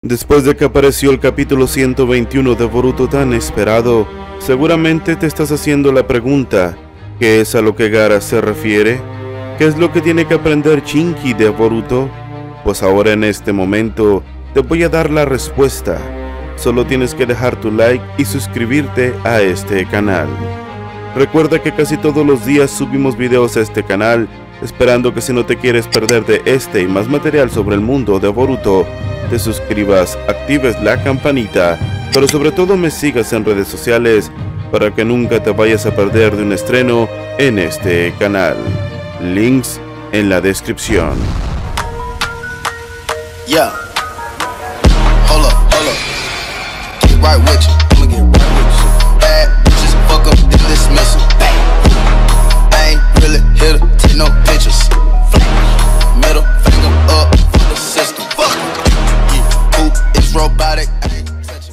Después de que apareció el capítulo 121 de Boruto tan esperado, seguramente te estás haciendo la pregunta, ¿qué es a lo que Gaara se refiere? ¿Qué es lo que tiene que aprender Shinji de Boruto? Pues ahora en este momento te voy a dar la respuesta. Solo tienes que dejar tu like y suscribirte a este canal. Recuerda que casi todos los días subimos videos a este canal, esperando que si no te quieres perder de este y más material sobre el mundo de Boruto, te suscribas, actives la campanita, pero sobre todo me sigas en redes sociales para que nunca te vayas a perder de un estreno en este canal. Links en la descripción. Yeah. Hold up. Get right with you. I'ma get right with you. Bad bitches, fuck up, then dismiss 'em. I ain't really here to take no pictures. Middle finger up for the system. Fuck. Poop is robotic. I ain't touching.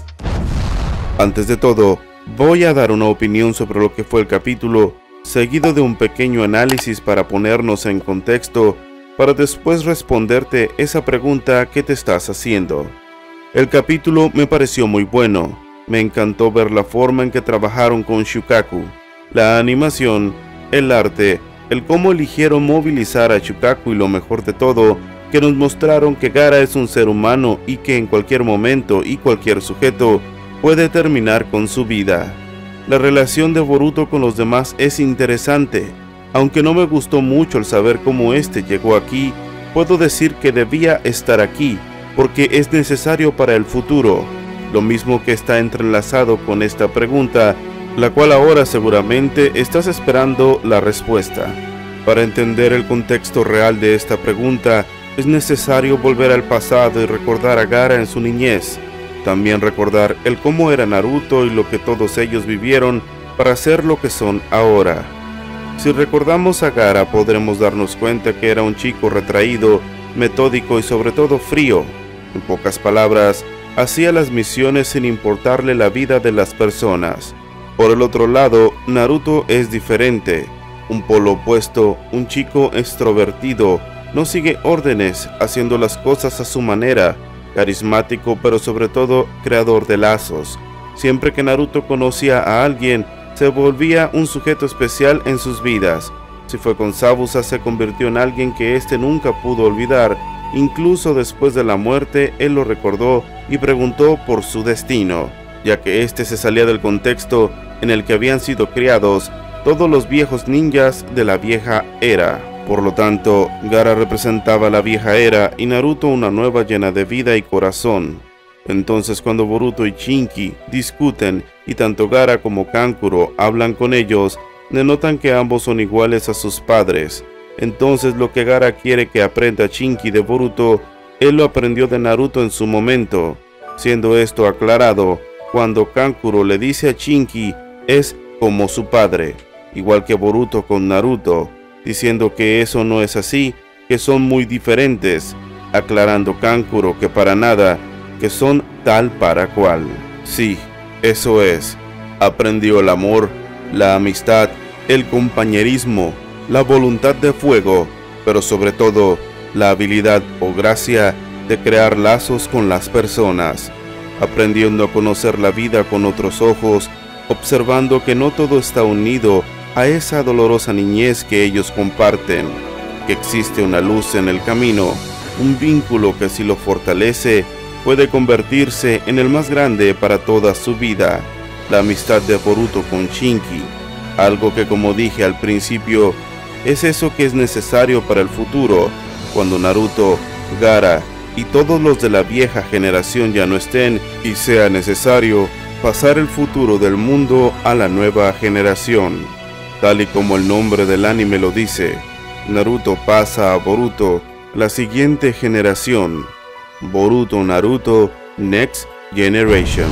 Antes de todo, voy a dar una opinión sobre lo que fue el capítulo, seguido de un pequeño análisis para ponernos en contexto, para después responderte esa pregunta que te estás haciendo. El capítulo me pareció muy bueno, me encantó ver la forma en que trabajaron con Shukaku, la animación, el arte, el cómo eligieron movilizar a Shukaku y lo mejor de todo, que nos mostraron que Gaara es un ser humano y que en cualquier momento y cualquier sujeto puede terminar con su vida. La relación de Boruto con los demás es interesante. Aunque no me gustó mucho el saber cómo este llegó aquí, puedo decir que debía estar aquí, porque es necesario para el futuro, lo mismo que está entrelazado con esta pregunta, la cual ahora seguramente estás esperando la respuesta. Para entender el contexto real de esta pregunta, es necesario volver al pasado y recordar a Gaara en su niñez, también recordar el cómo era Naruto y lo que todos ellos vivieron para ser lo que son ahora. Si recordamos a Gaara podremos darnos cuenta que era un chico retraído, metódico y sobre todo frío. En pocas palabras, hacía las misiones sin importarle la vida de las personas. Por el otro lado, Naruto es diferente, un polo opuesto, un chico extrovertido, no sigue órdenes, haciendo las cosas a su manera, carismático pero sobre todo creador de lazos. Siempre que Naruto conocía a alguien, se volvía un sujeto especial en sus vidas. Si fue con Zabuza, se convirtió en alguien que éste nunca pudo olvidar. Incluso después de la muerte, él lo recordó y preguntó por su destino, ya que éste se salía del contexto en el que habían sido criados todos los viejos ninjas de la vieja era. Por lo tanto, Gaara representaba la vieja era y Naruto una nueva llena de vida y corazón. Entonces cuando Boruto y Shinji discuten y tanto Gaara como Kankuro hablan con ellos, denotan que ambos son iguales a sus padres. Entonces lo que Gaara quiere que aprenda Shinji de Boruto, él lo aprendió de Naruto en su momento. Siendo esto aclarado, cuando Kankuro le dice a Shinji es como su padre, igual que Boruto con Naruto, diciendo que eso no es así, que son muy diferentes, aclarando Kankuro que para nada, que son tal para cual. Sí, eso es, aprendió el amor, la amistad, el compañerismo, la voluntad de fuego, pero sobre todo la habilidad o gracia de crear lazos con las personas, aprendiendo a conocer la vida con otros ojos, observando que no todo está unido a esa dolorosa niñez que ellos comparten, que existe una luz en el camino, un vínculo que si lo fortalece, puede convertirse en el más grande para toda su vida, la amistad de Boruto con Shinji, algo que como dije al principio, es eso que es necesario para el futuro, cuando Naruto, Gaara y todos los de la vieja generación ya no estén y sea necesario pasar el futuro del mundo a la nueva generación. Tal y como el nombre del anime lo dice, Naruto pasa a Boruto, la siguiente generación. Boruto Naruto Next Generations.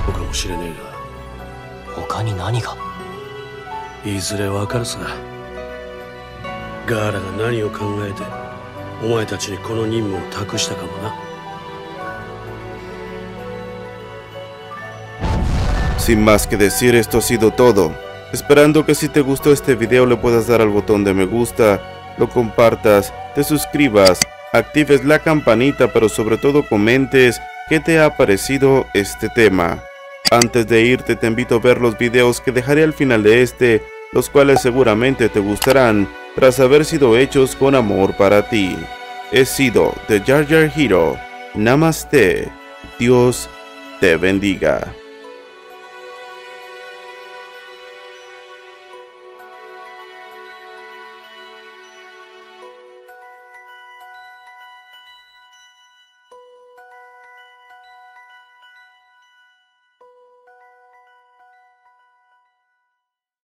いずれわかるさ。ガーラが何を考えてお前たちにこの任務を託したかもな。 Sin más que decir, esto ha sido todo. Esperando que si te gustó este video le puedas dar al botón de me gusta, lo compartas, te suscribas, actives la campanita, pero sobre todo comentes qué te ha parecido este tema. Antes de irte te invito a ver los videos que dejaré al final de este, los cuales seguramente te gustarán tras haber sido hechos con amor para ti. He sido The Jar Jar Hero. Namaste. Dios te bendiga.